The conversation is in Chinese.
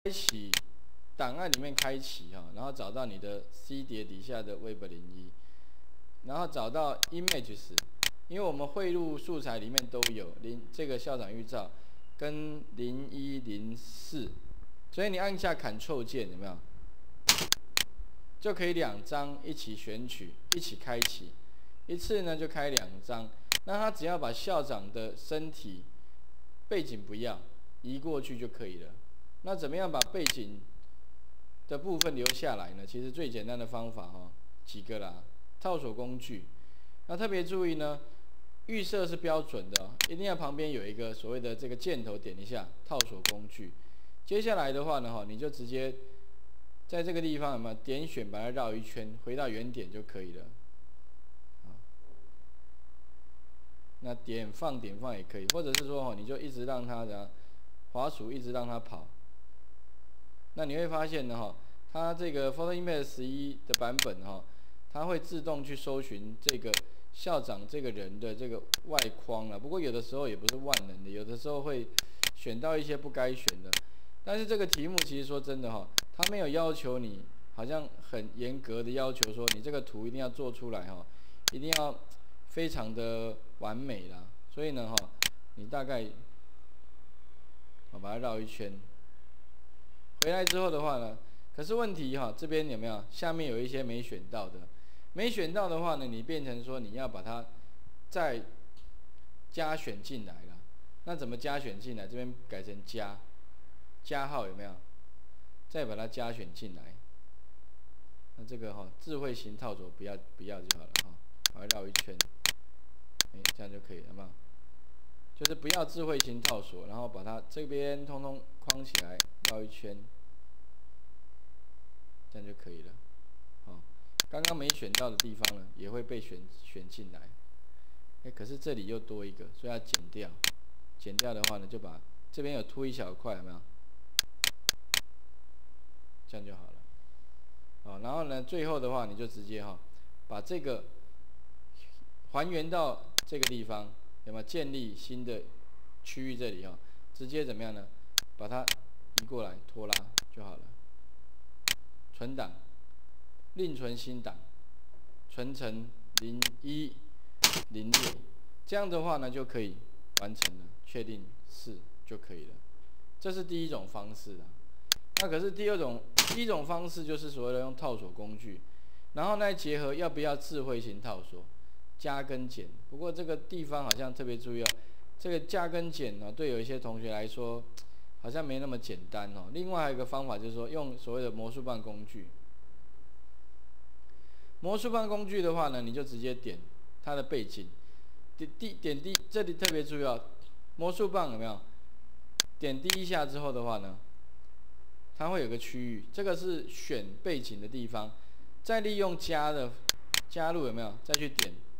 开启档案里面开启哈，然后找到你的 C 碟底下的 Web01，然后找到 Images， 因为我们汇入素材里面都有这个校长预照跟0104，所以你按下 Ctrl 键有没有？就可以2张一起选取，一起开启，一次呢就开2张。那他只要把校长的身体背景不要移过去就可以了。那怎么样把背景的部分留下来呢？其实最简单的方法几个啦，套索工具。那特别注意呢，预设是标准的一定要旁边有一个所谓的这个箭头点一下，套索工具。接下来的话呢你就直接在这个地方有没有点选，把它绕一圈，回到原点就可以了。那放也可以，或者是说你就一直让它的滑鼠一直让它跑。那你会发现呢它这个 PhotoImage 11的版本它会自动去搜寻这个校长这个人的这个外框了。不过有的时候也不是万能的，有的时候会选到一些不该选的。但是这个题目其实说真的它没有要求你，好像很严格的要求说你这个图一定要做出来一定要非常的完美啦。所以呢你大概把它绕一圈，回来之后的话呢，可是问题这边有没有下面有一些没选到的？没选到的话呢，你变成说你要把它再加选进来了。那怎么加选进来？这边改成加号有没有？再把它加选进来。那这个智慧型套索不要就好了把它绕一圈，这样就可以了，有没有？就是不要智慧型套索，然后把它这边通通框起来，绕一圈，这样就可以了。刚刚没选到的地方呢，也会被选进来。可是这里又多一个，所以要剪掉。剪掉的话呢，就把这边有凸一小块，有没有？这样就好了。然后呢，最后的话你就直接把这个还原到这个地方，有没有建立新的区域？这里直接怎么样呢？把它移过来，拖拉就好了。存档，另存新档，存成0106，这样的话呢就可以完成了，确定是就可以了。这是第一种方式啦。那可是第一种方式就是所谓的用套索工具，然后呢结合要不要智慧型套索，加跟减。不过这个地方好像特别注意这个加跟减对有一些同学来说好像没那么简单另外还有一个方法就是说用所谓的魔术棒工具。魔术棒工具的话呢，你就直接点它的背景，点这里特别注意魔术棒有没有？点第一下之后的话呢，它会有个区域，这个是选背景的地方，再利用加入有没有？再去点